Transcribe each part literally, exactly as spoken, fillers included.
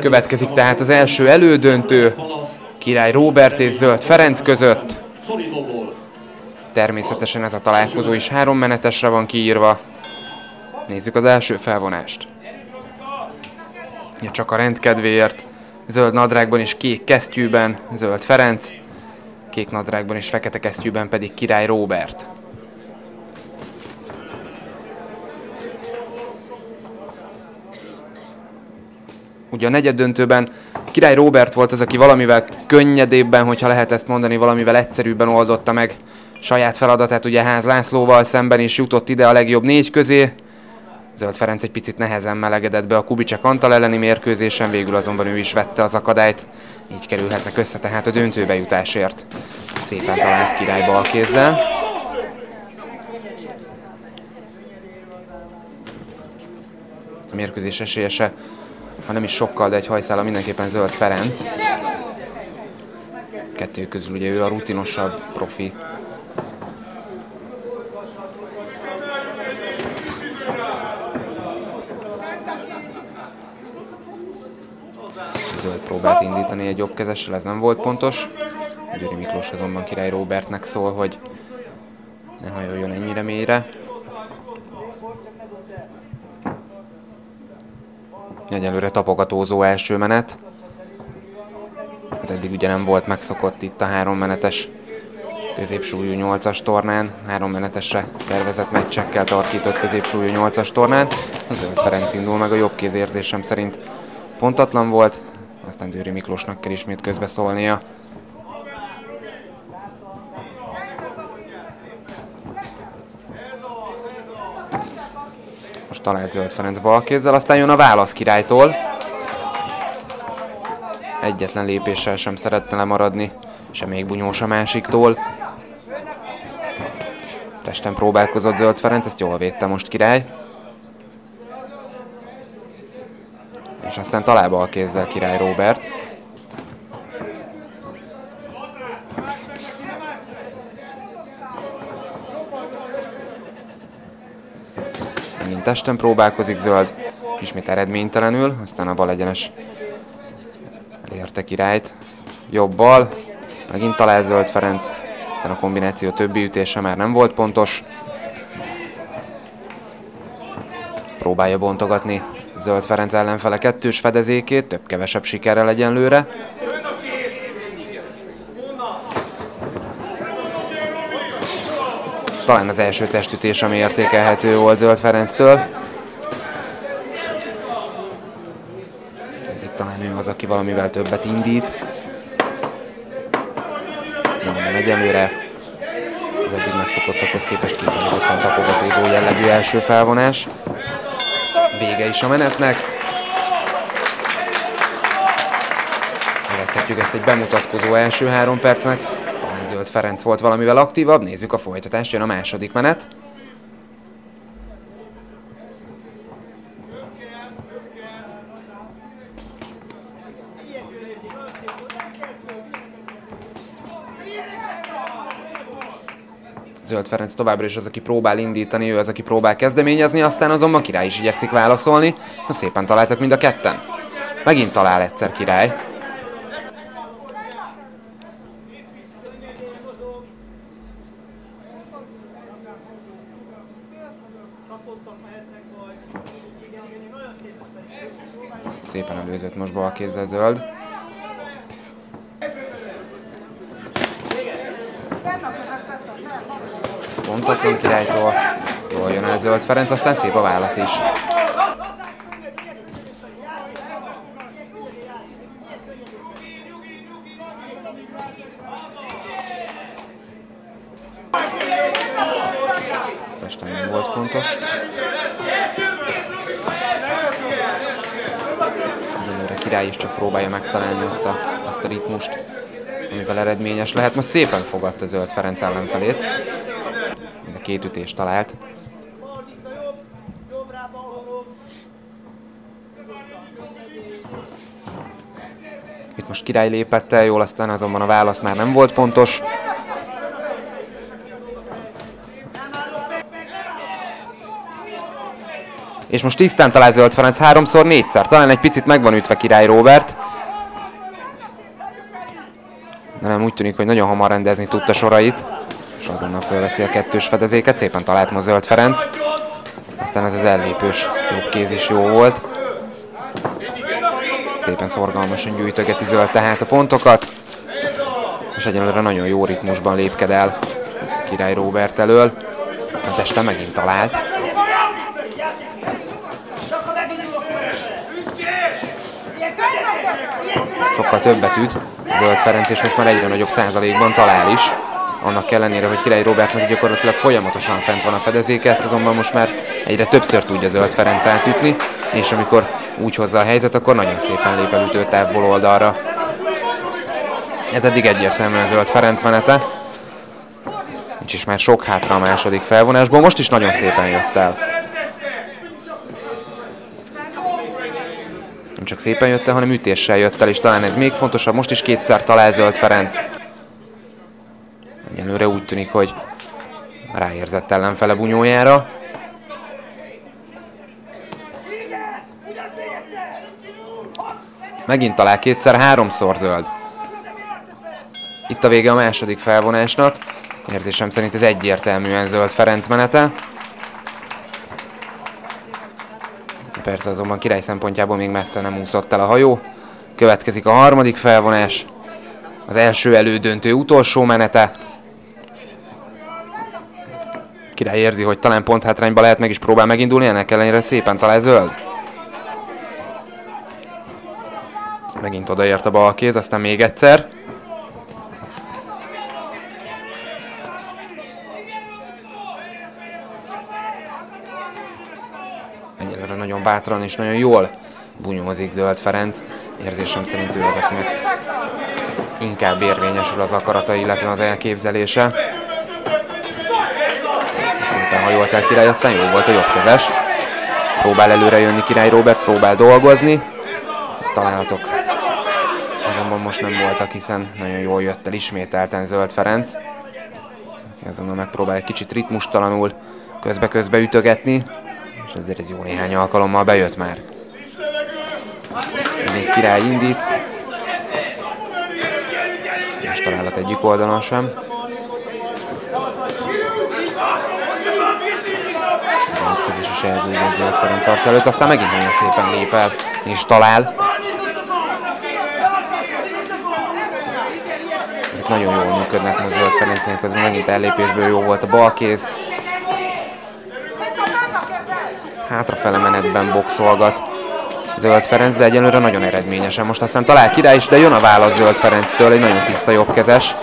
Következik tehát az első elődöntő, Király Róbert és Zöld Ferenc között. Természetesen ez a találkozó is három menetesre van kiírva. Nézzük az első felvonást. Ja, csak a rendkedvéért. Zöld nadrágban és kék kesztyűben Zöld Ferenc, kék nadrágban és fekete kesztyűben pedig Király Róbert. Ugye a negyeddöntőben Király Róbert volt az, aki valamivel könnyedébben, hogyha lehet ezt mondani, valamivel egyszerűbben oldotta meg saját feladatát, ugye Ház Lászlóval szemben is jutott ide a legjobb négy közé. Zöld Ferenc egy picit nehezen melegedett be a Kubicek Antal elleni mérkőzésen, végül azonban ő is vette az akadályt, így kerülhetnek össze tehát a döntőbe jutásért. Szépen talált Király balkézzel. A mérkőzés esélyese, ha nem is sokkal, de egy hajszála mindenképpen Zöld Ferenc. Kettő közül ugye ő a rutinosabb profi. Zöld próbált indítani egy jobbkezessel, ez nem volt pontos. Győri Miklós azonban Király Róbertnek szól, hogy ne hajoljon ennyire mélyre. Egyelőre tapogatózó első menet. Ez eddig ugye nem volt megszokott itt a három menetes középsúlyú nyolcas tornán. Három menetesre tervezett meccsekkel tartított középsúlyú nyolcas tornán. A Zöld Ferenc indul meg, a jobb kézérzésem szerint pontatlan volt. Aztán Győri Miklósnak kell ismét közbeszólnia. Most talált Zöld Ferenc balkézzel, aztán jön a válasz Királytól. Egyetlen lépéssel sem szeretne lemaradni, sem még bunyós a másiktól. Testen próbálkozott Zöld Ferenc, ezt jól védte most Király. És aztán talál balkézzel Király Róbert. Megint testen próbálkozik Zöld, ismét eredménytelenül, aztán a bal egyenes elérte Királyt. Jobb bal, megint talál Zöld Ferenc, aztán a kombináció többi ütése már nem volt pontos. Próbálja bontogatni Zöld Ferenc ellenfele kettős fedezékét, több-kevesebb sikerrel egyenlőre. Talán az első testütés, ami értékelhető volt Zöld Ferenctől. Itt talán ő az, aki valamivel többet indít. Nem mondom, egyenlőre az eddig megszokottakhoz képest kifejezetten tapogatózó jellegű első felvonás. Vége is a menetnek. Nevezhetjük ezt egy bemutatkozó első három percnek. Talán Zöld Ferenc volt valamivel aktívabb. Nézzük a folytatást, jön a második menet. Zöld Ferenc továbbra is az, aki próbál indítani, ő az, aki próbál kezdeményezni, aztán azonban Király is igyekszik válaszolni. Na, szépen találtak mind a ketten. Megint talál egyszer Király. Szépen előzött most balkézzel Zöld. Pontatlan Királytól, jól jön el Zöld Ferenc, aztán szép a válasz is. Ez testen nem volt pontos. Egyelőre Király is csak próbálja megtalálni azt a, azt a ritmust, amivel eredményes lehet. Most szépen fogadta Zöld Ferenc ellenfelét. Két ütést talált. Itt most Király lépett el jól, aztán azonban a válasz már nem volt pontos. És most tisztán talál Zöld Ferenc háromszor, négyszer. Talán egy picit meg van ütve Király Róbert. De nem, úgy tűnik, hogy nagyon hamar rendezni tudta sorait. És azonnal fölveszi a kettős fedezéket. Szépen talált ma Zöld Ferenc. Aztán ez az ellépős jobb kéz is jó volt. Szépen szorgalmasan gyűjtögeti Zöld tehát a pontokat. És egyelőre nagyon jó ritmusban lépked el Király Róbert elől. A testen megint talált. Sokkal többet üt Zöld Ferenc, és most már egyre nagyobb százalékban talál is. Annak ellenére, hogy Király Róbertnek gyakorlatilag folyamatosan fent van a fedezéke, ezt azonban most már egyre többször tudja Zöld Ferenc átütni, és amikor úgy hozza a helyzet, akkor nagyon szépen lép el ütőtávból oldalra. Ez eddig egyértelműen Zöld Ferenc menete. Nincs is már sok hátra a második felvonásból, most is nagyon szépen jött el. Nem csak szépen jött el, hanem ütéssel jött el, és talán ez még fontosabb, most is kétszer talál Zöld Ferenc. Egyelőre úgy tűnik, hogy ráérzett ellenfele bunyójára. Megint talál kétszer, háromszor Zöld. Itt a vége a második felvonásnak. Érzésem szerint ez egyértelműen Zöld Ferenc menete. Persze azonban Király szempontjából még messze nem úszott el a hajó. Következik a harmadik felvonás. Az első elődöntő utolsó menete. Király érzi, hogy talán pont hátrányba lehet, meg is próbál megindulni, ennek ellenére szépen talál Zöld. Megint odaért a bal kéz, aztán még egyszer. Egyelőre nagyon bátran és nagyon jól bunyózik Zöld Ferenc. Érzésem szerint ő ezeknek inkább érvényesül az akarata, illetve az elképzelése. Szépen hajolt el Király, aztán jó volt a jobbkezes. Próbál előre jönni Király Róbert, próbál dolgozni. Találatok azonban most nem voltak, hiszen nagyon jól jött el ismételten Zöld Ferenc. Azonnal megpróbál egy kicsit ritmustalanul közbe-közbe ütögetni, és ezért ez jó néhány alkalommal bejött már. Még Király indít. És találat egyik oldalon sem. Ez is elzúgott Zöld Ferenc arc előtt, aztán megint nagyon szépen lép el és talál. Ezek nagyon jól működnek a Zöld Ferencnek, közben megint ellépésből jó volt a balkéz. Hátrafele menetben boxolgat Zöld Ferenc, de egyelőre nagyon eredményesen. Most aztán talál Király is, de jön a válasz Zöld Ferenctől, egy nagyon tiszta jobbkezes.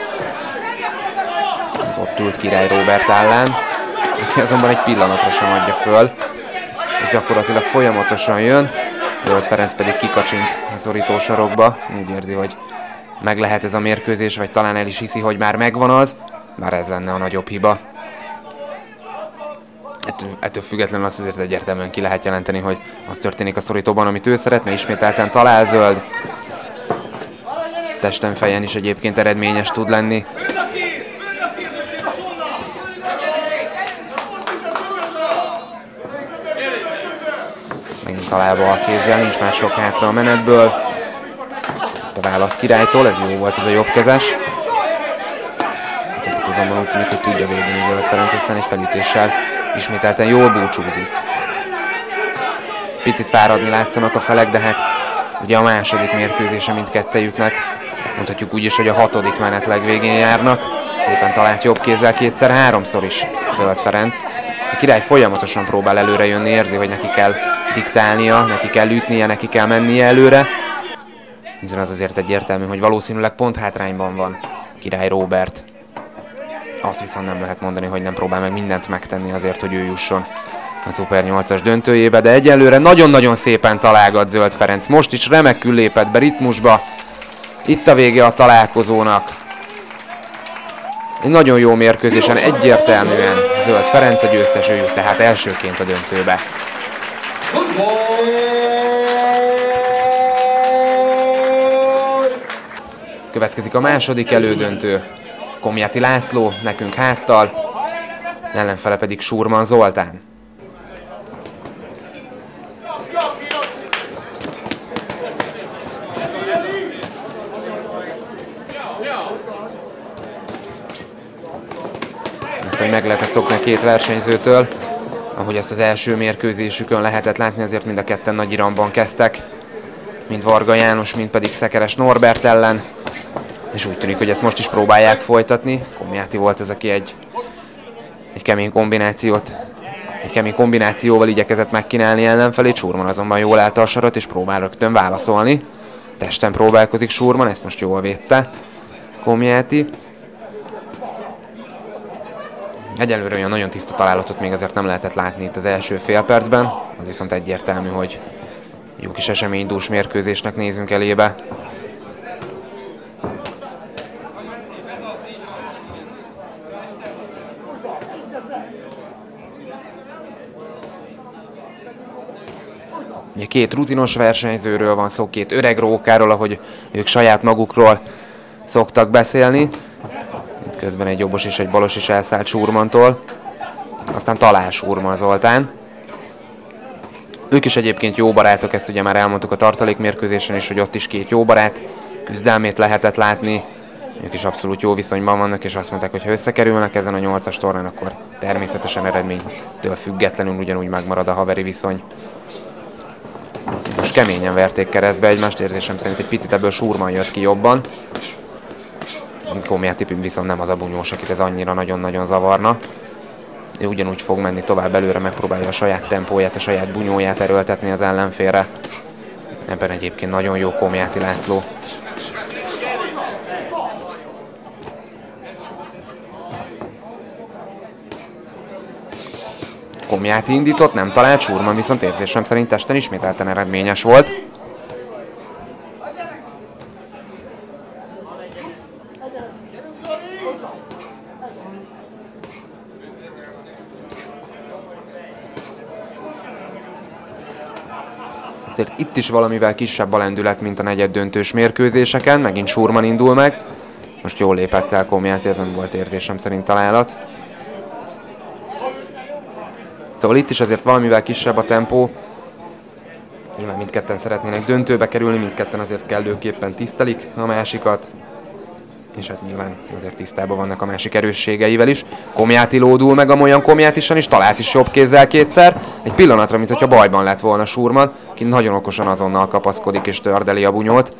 Az ott ült Király Róbert ellen, aki azonban egy pillanatra sem adja föl, és gyakorlatilag folyamatosan jön. Zöld Ferenc pedig kikacsint a szorító sarokba, úgy érzi, hogy meg lehet ez a mérkőzés, vagy talán el is hiszi, hogy már megvan az, bár ez lenne a nagyobb hiba. Ettől, ettől függetlenül azt azért egyértelműen ki lehet jelenteni, hogy az történik a szorítóban, amit ő szeretne, ismételten talál Zöld. Testen, fejen is egyébként eredményes tud lenni. Megint talál bal kézzel, nincs már sok hátra a menetből. A válasz Királytól, ez jó volt ez a jobbkezes. Itt azonban úgy tűnik, hogy tudja védeni Zöld Ferenc, aztán egy felütéssel ismételten jól búcsúzik. Picit fáradni látszanak a felek, de hát ugye a második mérkőzése mindkettejüknek. Mondhatjuk úgy is, hogy a hatodik menet legvégén járnak. Szépen talált jobb kézzel kétszer, háromszor is Zöld Ferenc. A Király folyamatosan próbál előre jönni, érzi, hogy neki kell diktálnia, neki kell ütnie, neki kell mennie előre. Hiszen az azért egyértelmű, hogy valószínűleg pont hátrányban van Király Róbert. Azt viszont nem lehet mondani, hogy nem próbál meg mindent megtenni azért, hogy ő jusson a szuper nyolcas döntőjébe, de egyelőre nagyon-nagyon szépen találgat Zöld Ferenc. Most is remekül lépett be ritmusba. Itt a vége a találkozónak. Egy nagyon jó mérkőzésen egyértelműen Zöld Ferenc a győztes, ő jut tehát elsőként a döntőbe. Következik a második elődöntő. Komjáti László, nekünk háttal, ellenfele pedig Surman Zoltán. hogy meg lehetett szokni a két versenyzőtől. Ahogy ezt az első mérkőzésükön lehetett látni, ezért mind a ketten nagy iramban kezdtek. Mind Varga János, mind pedig Szekeres Norbert ellen. És úgy tűnik, hogy ezt most is próbálják folytatni. Komjáti volt az, aki egy, egy kemény kombinációt, egy kemény kombinációval igyekezett megkínálni ellenfelét. Schurman azonban jól állta a sarat, és próbál rögtön válaszolni. Testen próbálkozik Schurman, ezt most jól védte Komjáti. Egyelőre olyan nagyon tiszta találatot még azért nem lehetett látni itt az első fél percben. Az viszont egyértelmű, hogy jó kis eseménydús mérkőzésnek nézünk elébe. Ugye két rutinos versenyzőről van szó, két öreg rókáról, ahogy ők saját magukról szoktak beszélni. Itt közben egy jobbos és egy balos is elszállt Schurmantól. Aztán talál Schurman Zoltán. Ők is egyébként jó barátok, ezt ugye már elmondtuk a tartalékmérkőzésen is, hogy ott is két jó barát küzdelmét lehetett látni. Ők is abszolút jó viszonyban vannak, és azt mondták, hogy ha összekerülnek ezen a nyolcas tornán, akkor természetesen eredménytől függetlenül ugyanúgy megmarad a haveri viszony. Most keményen verték keresztbe egymást, érzésem szerint egy picit ebből Schurman jött ki jobban. Komjáti viszont nem az a bunyós, akit ez annyira nagyon-nagyon zavarna. Ő ugyanúgy fog menni tovább előre, megpróbálja a saját tempóját, a saját bunyóját erőltetni az ellenfélre. Ebben egyébként nagyon jó Komjáti László. Komjáti indított, nem talált, Schurman viszont érzésem szerint testen ismételten eredményes volt. Azért itt is valamivel kisebb a lendület, mint a negyeddöntős mérkőzéseken. Megint Schurman indul meg. Most jól lépett el Komjáti, ez nem volt érzésem szerint találat. Szóval itt is azért valamivel kisebb a tempó. Nyilván mindketten szeretnének döntőbe kerülni, mindketten azért kellőképpen tisztelik a másikat. És hát nyilván azért tisztában vannak a másik erősségeivel is. Komjáti lódul meg amolyan Komjátisan is, talált is jobb kézzel kétszer. Egy pillanatra, mintha bajban lett volna Schurman, aki nagyon okosan azonnal kapaszkodik és tördeli a bunyót.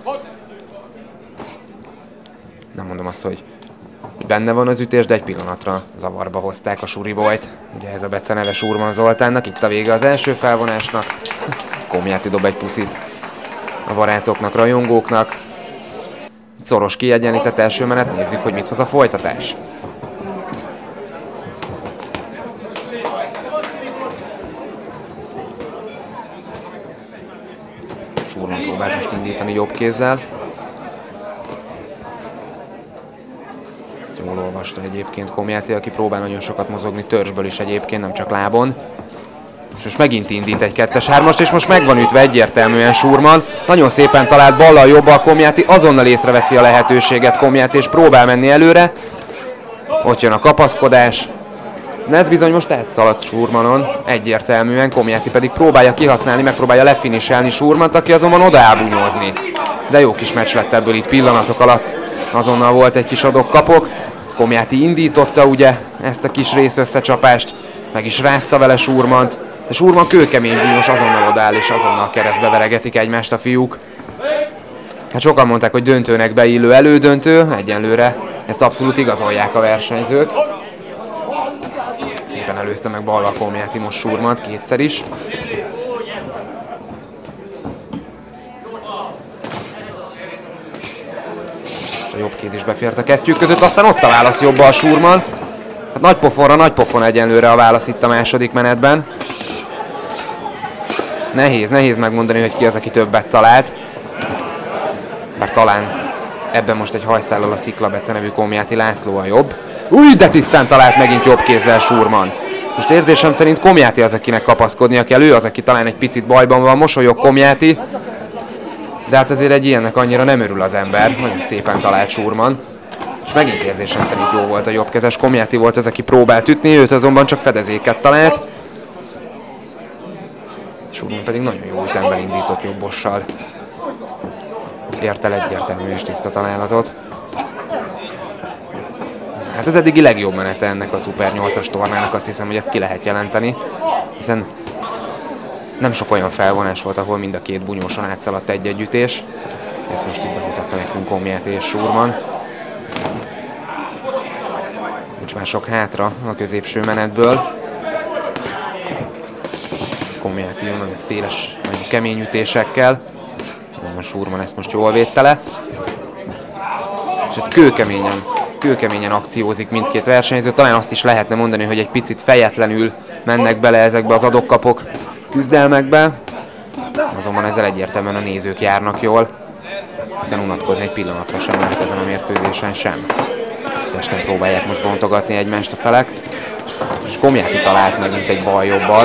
Nem mondom azt, hogy benne van az ütés, de egy pillanatra zavarba hozták a Suriboyt. Ugye ez a beceneve Schurman Zoltánnak, itt a vége az első felvonásnak. Komjáti dob egy puszit a barátoknak, rajongóknak. Szoros kiegyenlített első menet, nézzük, hogy mit hoz a folytatás. Schurman próbál most indítani jobb kézzel. Ezt jól olvasta egyébként Komjáti, aki próbál nagyon sokat mozogni törzsből is egyébként, nem csak lábon. És most megint indít egy kettes-hármast, és most meg van ütve egyértelműen Schurman. Nagyon szépen talált ballal jobbal Komjáti, azonnal észreveszi a lehetőséget Komjáti, és próbál menni előre. Ott jön a kapaszkodás. De ez bizony most átszaladt Schurmanon, egyértelműen. Komjáti pedig próbálja kihasználni, megpróbálja lefiniselni Schurmant, aki azonban oda elbunyózni. De jó kis meccs lett ebből itt pillanatok alatt. Azonnal volt egy kis adok-kapok. Komjáti indította ugye ezt a kis rész összecsapást, meg is rázta vele Schurmant. De Schurman kőkemény bunyós, azonnal odáll és azonnal keresztbe veregetik egymást a fiúk. Hát sokan mondták, hogy döntőnek beillő elődöntő, egyenlőre ezt abszolút igazolják a versenyzők. Szépen előzte meg ballal Komjáti most Schurmant kétszer is. A jobb kéz is befért a kesztyűk között, aztán ott a válasz jobbal Schurman. Hát nagy pofonra, nagy pofon egyenlőre a válasz itt a második menetben. Nehéz, nehéz megmondani, hogy ki az, aki többet talált. Bár talán ebben most egy hajszállal a Sziklabece nevű Komjáti László a jobb. Új, de tisztán talált megint jobb kézzel Schurman. Most érzésem szerint Komjáti az, akinek kapaszkodnia kell. Ő az, aki talán egy picit bajban van. Mosolyog Komjáti. De hát azért egy ilyennek annyira nem örül az ember. Nagyon szépen talált Schurman. És megint érzésem szerint jó volt a jobbkezes. Komjáti volt az, aki próbált ütni, őt azonban csak fedezéket talált. Schurman pedig nagyon jó ütemben indított jobbossal. Ért el egyértelmű és tiszta találatot. hát az eddigi legjobb menete ennek a szuper nyolcas tornának, azt hiszem, hogy ezt ki lehet jelenteni, hiszen nem sok olyan felvonás volt, ahol mind a két bunyóson átszaladt egy-egy ütés. Ezt most itt bemutatta nekünk Komjáti és Schurman. Nincs már sok hátra a középső menetből. Komjáti jön nagyon széles, nagyon kemény ütésekkel. A Schurman ezt most jól védte le. És hát kőkeményen, kőkeményen akciózik mindkét versenyző. Talán azt is lehetne mondani, hogy egy picit fejetlenül mennek bele ezekbe az adok-kapok küzdelmekbe. Azonban ezzel egyértelműen a nézők járnak jól, hiszen unatkozni egy pillanatra sem lehet ezen a mérkőzésen sem. Testen próbálják most bontogatni egymást a felek, és Komjáti talált megint egy baljobbal.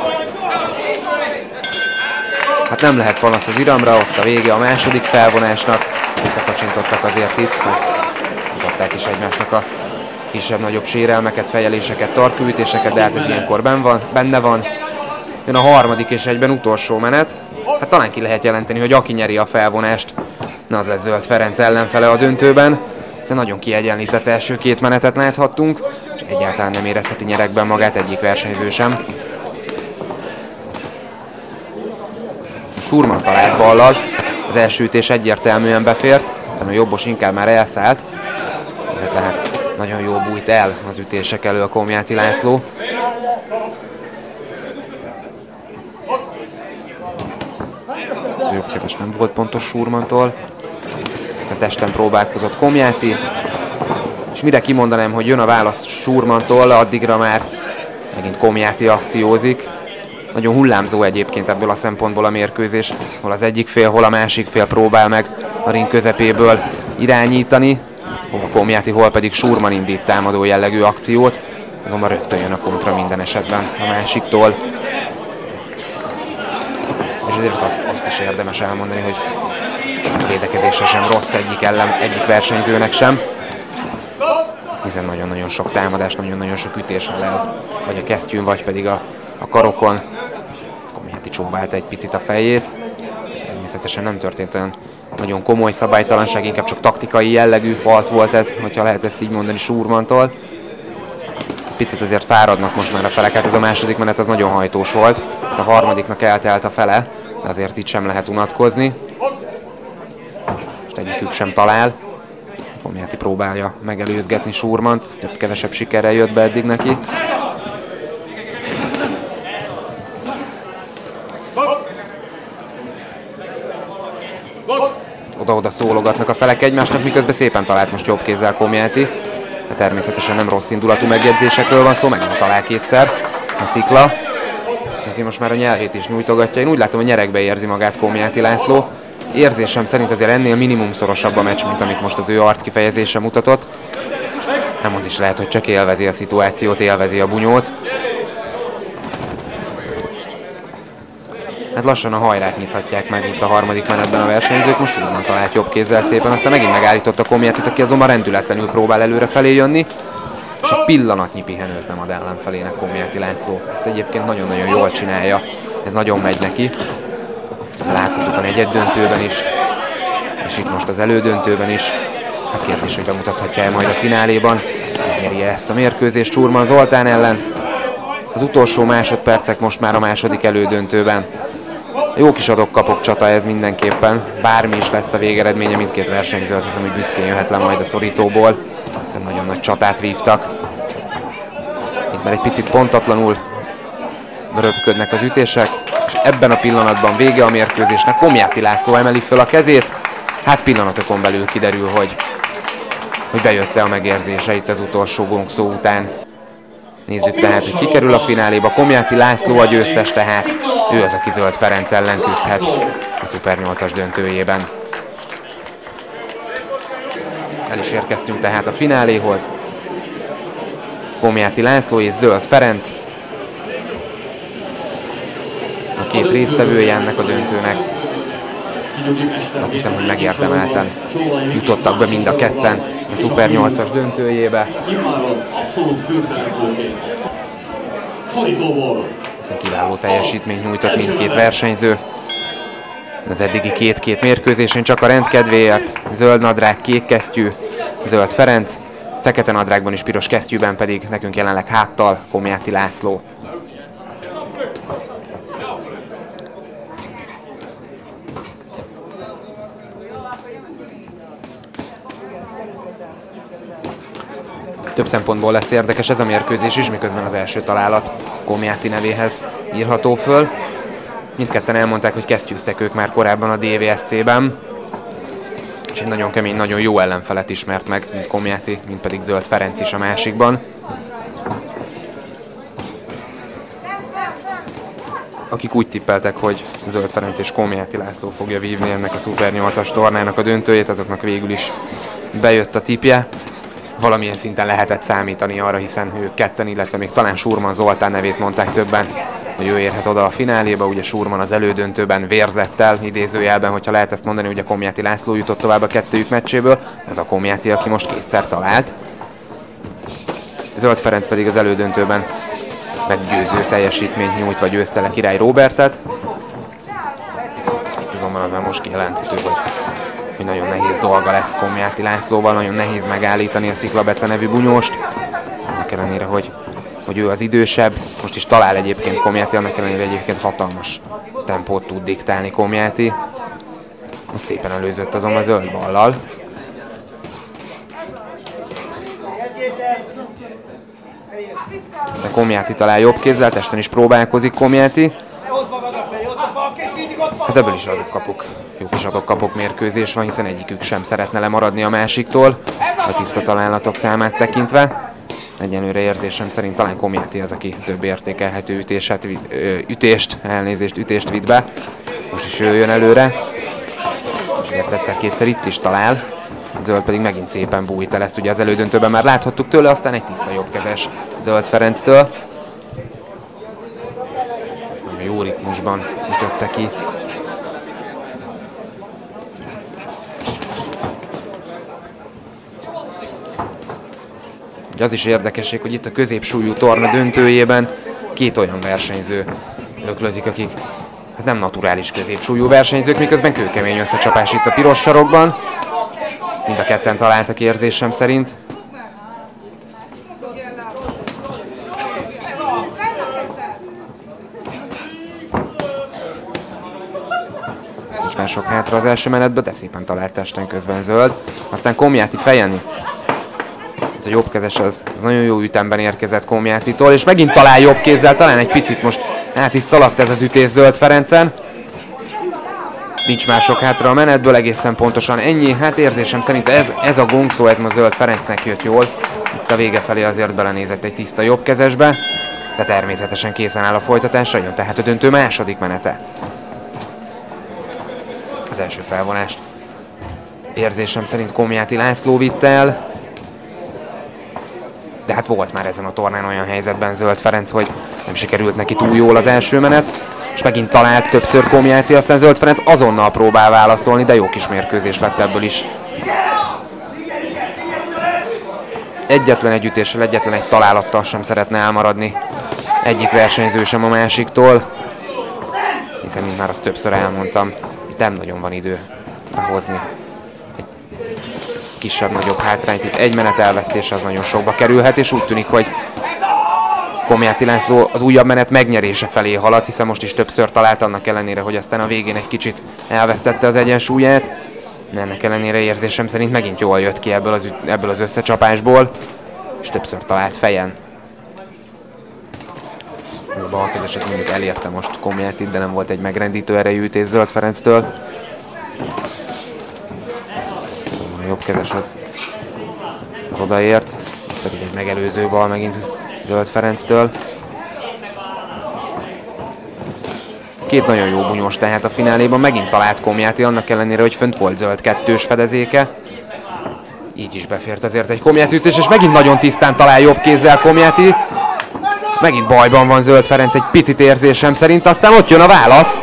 Hát nem lehet panasz az iramra, ott a vége a második felvonásnak. Visszakacsintottak azért itt, hogy mutatták is egymásnak a kisebb-nagyobb sérelmeket, fejeléseket, tarkóütéseket, de hát ez ilyenkor benne van, benne van. Jön a harmadik és egyben utolsó menet. Hát talán ki lehet jelenteni, hogy aki nyeri a felvonást, na az lesz Zöld Ferenc ellenfele a döntőben. Hiszen nagyon kiegyenlített első két menetet láthattunk, és egyáltalán nem érezheti nyerekben magát egyik versenyző sem. Schurman talált ballal, az első ütés egyértelműen befért, aztán a jobbos inkább már elszállt, illetve hát nagyon jól bújt el az ütések elől a Komjáti László. Az jobbkezes nem volt pontos Schurmantól, a testen próbálkozott Komjáti, és mire kimondanám, hogy jön a válasz Schurmantól, addigra már megint Komjáti akciózik. Nagyon hullámzó egyébként ebből a szempontból a mérkőzés, hol az egyik fél, hol a másik fél próbál meg a ring közepéből irányítani, hol a Komjáti, hol pedig Schurman indít támadó jellegű akciót, azonban rögtön jön a kontra minden esetben a másiktól. És ezért azt, azt is érdemes elmondani, hogy a védekezése sem rossz egyik ellen, egyik versenyzőnek sem, hiszen nagyon-nagyon sok támadás, nagyon-nagyon sok ütés el, vagy a kesztyűn, vagy pedig a, a karokon. Komjáti csóválta egy picit a fejét, természetesen nem történt olyan nagyon komoly szabálytalanság, inkább csak taktikai jellegű falt volt ez, hogyha lehet ezt így mondani Schurmantól. Picit azért fáradnak most már a felek, hát ez a második menet az nagyon hajtós volt, a harmadiknak eltelt a fele, de azért itt sem lehet unatkozni. Most egyikük sem talál. Komjáti próbálja megelőzgetni Schurmant, több kevesebb sikerrel jött be eddig neki. Oda-oda szólogatnak a felek egymásnak, miközben szépen talált most jobb kézzel Komjáti. De természetesen nem rossz indulatú megjegyzésekről van szó, megint talál kétszer a Szikla, aki most már a nyelvét is nyújtogatja. Én úgy látom, hogy nyerekbe érzi magát Komjáti László. Érzésem szerint azért ennél minimum szorosabb a meccs, mint amit most az ő arckifejezése mutatott. Nem az is lehet, hogy csak élvezi a szituációt, élvezi a bunyót. Hát lassan a hajrát nyithatják meg itt a harmadik menetben a versenyzők. Most Schurman talált jobb kézzel szépen, aztán megint megállította Komjátit, aki azonban rendületlenül próbál előre felé jönni. És egy pillanatnyi pihenőt nem ad ellenfelének Komjáti László. Ezt egyébként nagyon-nagyon jól csinálja, ez nagyon megy neki. Ezt láthatjuk a negyed döntőben is, és itt most az elődöntőben is. Hát kérdés, hogy bemutathatja-e majd a fináléban. Megnyeri-e ezt a mérkőzést Schurman Zoltán ellen. Az utolsó másodpercek most már a második elődöntőben. Jó kis adok-kapok csata ez mindenképpen. Bármi is lesz a végeredménye, mindkét versenyző azt hiszem, hogy büszkén jöhet le majd a szorítóból. Hiszen nagyon nagy csatát vívtak. Itt már egy picit pontatlanul röpködnek az ütések, és ebben a pillanatban vége a mérkőzésnek. Komjáti László emeli föl a kezét. Hát pillanatokon belül kiderül, hogy, hogy bejött-e a megérzése itt az utolsó gongszó után. Nézzük tehát, hogy ki kerül a fináléba. Komjáti László a győztes, tehát ő az, aki Zöld Ferenc ellen küzdhet a szuper nyolcas döntőjében. El is érkeztünk tehát a fináléhoz. Komjáti László és Zöld Ferenc a két résztvevője ennek a döntőnek. Azt hiszem, hogy megérdemelten jutottak be mind a ketten a szuper nyolcas döntőjébe. Hiszen kiváló teljesítményt nyújtott mindkét versenyző. Az eddigi két-két mérkőzésen csak a rendkedvéért. Zöld nadrág, kék kesztyű, Zöld Ferenc, fekete nadrágban és piros kesztyűben pedig nekünk jelenleg háttal Komjáti László. Több szempontból lesz érdekes ez a mérkőzés is, miközben az első találat Komjáti nevéhez írható föl. Mindketten elmondták, hogy kesztyűztek ők már korábban a dé vé es cé-ben, és egy nagyon kemény, nagyon jó ellenfelet ismert meg, mint Komjáti, mint pedig Zöld Ferenc is a másikban. Akik úgy tippeltek, hogy Zöld Ferenc és Komjáti László fogja vívni ennek a szuper nyolcas tornának a döntőjét, azoknak végül is bejött a tippje. Valamilyen szinten lehetett számítani arra, hiszen ők ketten, illetve még talán Surman Zoltán nevét mondták többen, hogy ő érhet oda a fináléba. Ugye Surman az elődöntőben vérzettel, idézőjelben, hogyha lehet ezt mondani, ugye Komjáti László jutott tovább a kettőjük meccséből, az a Komjáti, aki most kétszer talált. Zöld Ferenc pedig az elődöntőben meggyőző teljesítményt nyújt, vagy győzte le Király Róbertet. Itt azonban az már most kijelenthető, hogy hogy nagyon nehéz dolga lesz Komjáti Lászlóval, nagyon nehéz megállítani a Sziklabece nevű bunyóst. Annak ellenére, hogy, hogy ő az idősebb, most is talál egyébként Komjáti, annak ellenére egyébként hatalmas tempót tud diktálni Komjáti. Most szépen előzött azonban Zöld Ballal. De Komjáti talál jobb kézzel, testen is próbálkozik Komjáti. Hát ebből is adok-kapok, jó kis adok-kapok mérkőzés van, hiszen egyikük sem szeretne lemaradni a másiktól, a tiszta találatok számát tekintve. Egyenlőre érzésem szerint talán Komjáti az, aki több értékelhető ütéset, ütést, elnézést, ütést vitt be. Most is ő jön előre, és egyszer-kétszer itt is talál. Zöld pedig megint szépen bújt el, ezt ugye az elődöntőben már láthattuk tőle, aztán egy tiszta jobbkezes Zöld Ferenctől. Jó ritmusban ütötte ki. Az is érdekesség, hogy itt a középsúlyú torna döntőjében két olyan versenyző öklözik, akik hát nem naturális középsúlyú versenyzők, miközben kőkemény összecsapás itt a piros sarokban. Mind a ketten találtak érzésem szerint. Nincs már sok hátra az első menetben, de szépen talált testen közben Zöld. Aztán Komjáti fejen. A jobbkezes az, az nagyon jó ütemben érkezett Komjátitól, és megint talál jobb kézzel, talán egy picit most át is szaladt ez az ütés Zöld Ferencen. Nincs már sok hátra a menetből, egészen pontosan ennyi. Hát érzésem szerint ez, ez a gongszó, ez ma Zöld Ferencnek jött jól. Itt a vége felé azért belenézett egy tiszta jobbkezesbe, de természetesen készen áll a folytatásra, jön tehát a döntő második menete. Az első felvonást érzésem szerint Komjáti László vitte el. De hát volt már ezen a tornán olyan helyzetben Zöld Ferenc, hogy nem sikerült neki túl jól az első menet, és megint talált többször Komjáti, aztán Zöld Ferenc azonnal próbál válaszolni, de jó kis mérkőzés lett ebből is. Egyetlen egy ütéssel, egyetlen egy találattal sem szeretne elmaradni egyik versenyző sem a másiktól, hiszen mint már azt többször elmondtam, itt nem nagyon van idő behozni kisebb-nagyobb hátrányt. Itt egy menet elvesztése az nagyon sokba kerülhet, és úgy tűnik, hogy Komjáti László az újabb menet megnyerése felé halad, hiszen most is többször talált, annak ellenére, hogy aztán a végén egy kicsit elvesztette az egyensúlyát. Ennek ellenére érzésem szerint megint jól jött ki ebből az, ebből az összecsapásból, és többször talált fejen. A balkezeset mondjuk elérte most Komjátit, de nem volt egy megrendítő erejű ütés Zöld Ferenctől. A jobbkezes az, az odaért, pedig egy megelőző bal megint Zöld Ferenctől. Két nagyon jó bunyós tehát a fináléban, megint talált Komjáti, annak ellenére, hogy fönt volt Zöld kettős fedezéke. Így is befért azért egy Komjáti ütés, és megint nagyon tisztán talál jobb kézzel Komjáti. Megint bajban van Zöld Ferenc egy picit érzésem szerint, aztán ott jön a válasz.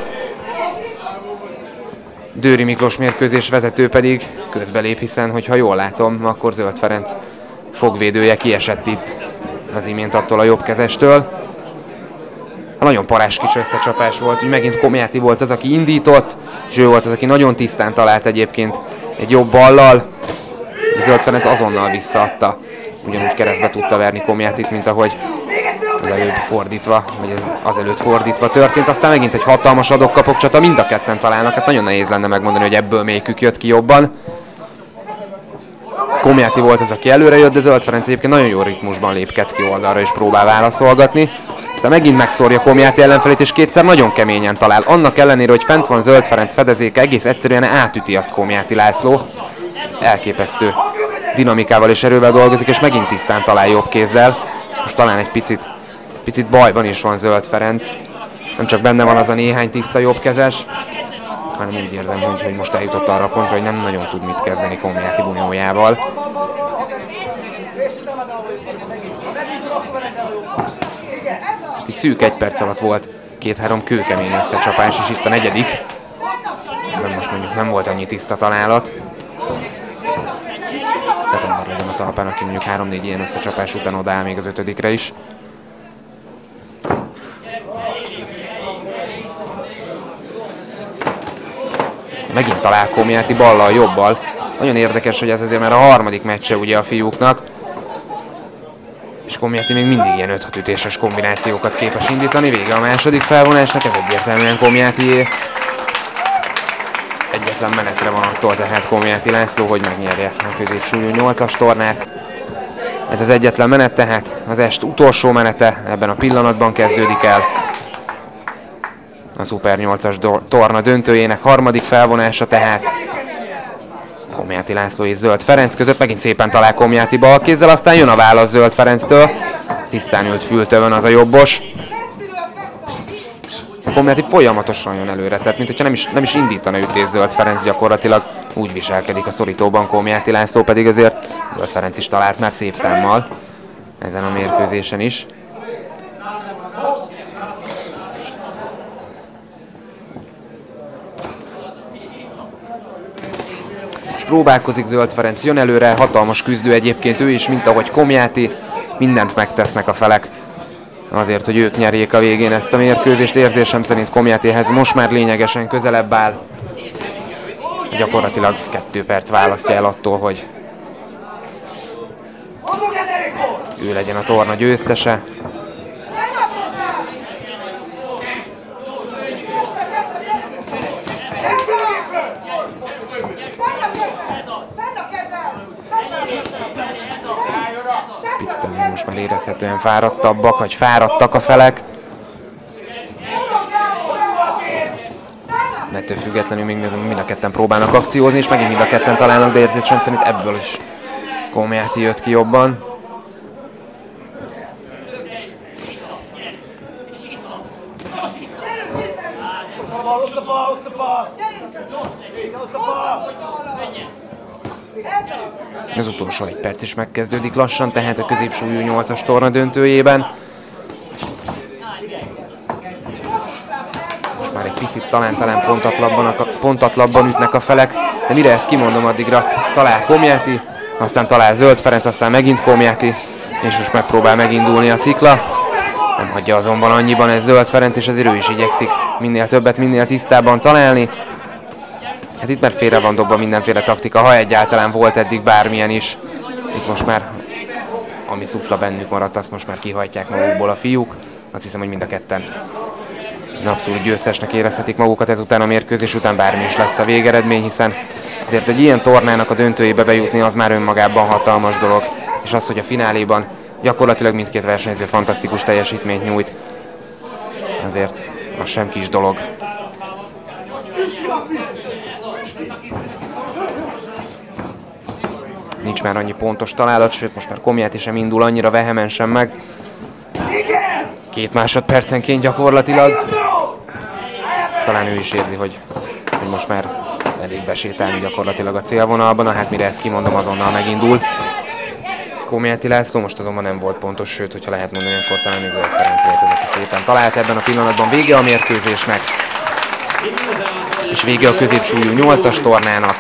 Dőri Miklós mérkőzés vezető pedig közbelép, hiszen hogyha jól látom, akkor Zöld Ferenc fogvédője kiesett itt az imént attól a jobbkezestől. Nagyon parás kis összecsapás volt, úgy megint Komjáti volt az, aki indított, és ő volt az, aki nagyon tisztán talált egyébként egy jobb ballal. Zöld Ferenc azonnal visszaadta ugyanúgy keresztbe tudta verni Komjátit, mint ahogy az előbb fordítva, vagy az előtt fordítva történt. Aztán megint egy hatalmas adok-kapok csata, mind a ketten találnak, hát nagyon nehéz lenne megmondani, hogy ebből melyikük jött ki jobban. Komjáti volt az, aki előre jött, de Zöld Ferenc egyébként nagyon jó ritmusban lépked ki oldalra és próbál válaszolgatni. Aztán megint megszórja Komjáti ellenfelét, és kétszer nagyon keményen talál. Annak ellenére, hogy fent van Zöld Ferenc fedezéke, egész egyszerűen átüti azt Komjáti László. Elképesztő dinamikával és erővel dolgozik, és megint tisztán talál jobb kézzel. Most talán egy picit, picit bajban is van Zöld Ferenc. Nem csak benne van az a néhány tiszta jobbkezes, hanem úgy érzem, hogy, hogy most eljutott arra a pontra, hogy nem nagyon tud mit kezdeni Komjáti bunyójával. Itt szűk egy perc alatt volt két-három kőkemény összecsapás, és itt a negyedik. Nem most mondjuk nem volt annyi tiszta találat. Tehát ember legyen a talpán, aki mondjuk három-négy ilyen összecsapás után odaáll még az ötödikre is. Megint talál Komjáti ballal, jobbal. Nagyon érdekes, hogy ez azért már a harmadik meccse ugye a fiúknak. És Komjáti még mindig ilyen öt-hat ütéses kombinációkat képes indítani. Vége a második felvonásnak, ez egyértelműen Komjátié. Egyetlen menetre van attól tehát Komjáti László, hogy megnyerje a középsúlyú nyolcas tornát. Ez az egyetlen menet, tehát az est utolsó menete ebben a pillanatban kezdődik el. A Szuper nyolcas torna döntőjének harmadik felvonása tehát. Komjáti László és Zöld Ferenc között, megint szépen talál Komjáti balkézzel, aztán jön a válasz Zöld Ferenctől. Tisztán ült fültövön az a jobbos. A Komjáti folyamatosan jön előre, tehát mintha nem is, nem is indítana ütés Zöld Ferenc, gyakorlatilag úgy viselkedik a szorítóban Komjáti László, pedig azért Zöld Ferenc is talált már szép számmal ezen a mérkőzésen is. És próbálkozik Zöld Ferenc, jön előre, hatalmas küzdő egyébként ő is, mint ahogy Komjáti, mindent megtesznek a felek azért, hogy ők nyerjék a végén ezt a mérkőzést. Érzésem szerint Komjátihez most már lényegesen közelebb áll. Gyakorlatilag kettő perc választja el attól, hogy ő legyen a torna győztese. Picit most már érezhetően fáradtabbak, vagy fáradtak a felek. Ettől függetlenül még nézem, mind a ketten próbálnak akciózni, és megint mind a ketten találnak, de érzésem szerint ebből is Komjáti jött ki jobban. Az utolsó egy perc is megkezdődik lassan, tehát a középsúlyú nyolcas torna döntőjében. Most már egy picit talán-talán pontatlabban, pontatlabban ütnek a felek, de mire ezt kimondom, addigra talál Komjáti, aztán talál Zöld Ferenc, aztán megint Komjáti, és most megpróbál megindulni a szikla. Nem hagyja azonban annyiban ez Zöld Ferenc, és azért ő is igyekszik minél többet, minél tisztábban találni. Hát itt már félre van dobva mindenféle taktika, ha egyáltalán volt eddig bármilyen is. Itt most már, ami szufla bennük maradt, azt most már kihajtják magukból a fiúk. Azt hiszem, hogy mind a ketten abszolút győztesnek érezhetik magukat ezután a mérkőzés után, bármi is lesz a végeredmény, hiszen azért egy ilyen tornának a döntőjébe bejutni az már önmagában hatalmas dolog. És az, hogy a fináléban gyakorlatilag mindkét versenyző fantasztikus teljesítményt nyújt, azért az sem kis dolog. Nincs már annyi pontos találat, sőt most már Komjáti sem indul annyira vehemensen meg. Két másodpercenként gyakorlatilag. Talán ő is érzi, hogy, hogy most már elég besétálni gyakorlatilag a célvonalban. Na hát mire ezt kimondom, azonnal megindul Komjáti László, most azonban nem volt pontos, sőt, hogyha lehet mondani, akkor talán még Zöld Ferenc volt az, aki szépen talált ebben a pillanatban. Vége a mérkőzésnek, és vége a középsúlyú nyolcas tornának.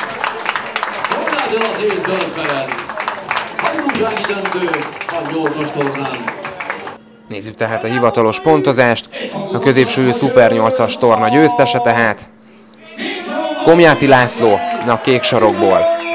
Nézzük tehát a hivatalos pontozást. A középsúlyú Szuper nyolcas torna győztese tehát Komjáti László a kék sarokból